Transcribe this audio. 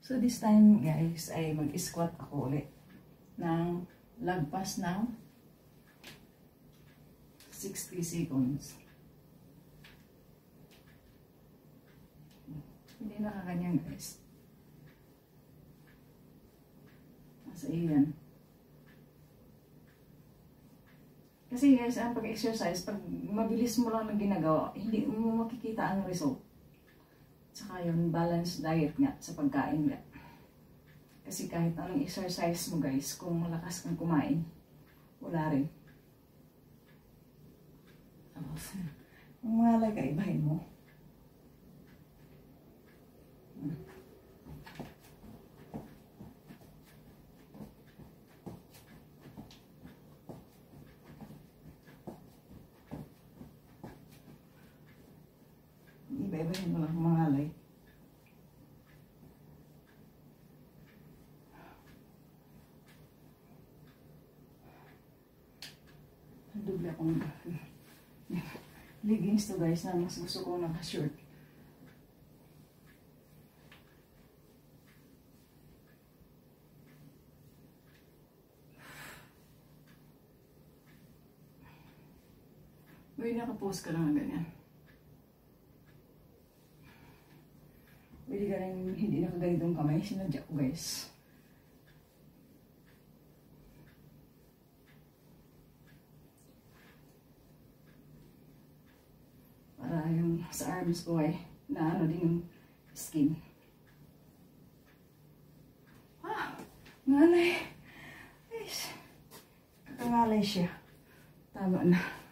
So this time guys ay mag-squat ako ulit ng lagpas ng 60 seconds. Hindi nakakanyan guys. Nasa iyan. Kasi guys, ang pag-exercise, pag mabilis mo lang ng ginagawa, hindi mo makikita ang result. Saka yun, balanced diet nga sa pagkain nga. Kasi kahit anong exercise mo guys, kung malakas kang kumain, wala rin. Tapos, ang mga lagay, ibahin mo. Iba-ibahin mo lang mga alay. Doble akong leggings to guys na mas gusto ko naka-shirt. Uy, naka-post ka lang na ganyan. Pwede ka rin hindi nakaganitong kamay. Sinadya ko guys. Para yung sa arms ko ay na ano din yung skin. Ngalay. Guys. Kakangalay siya. Tama na.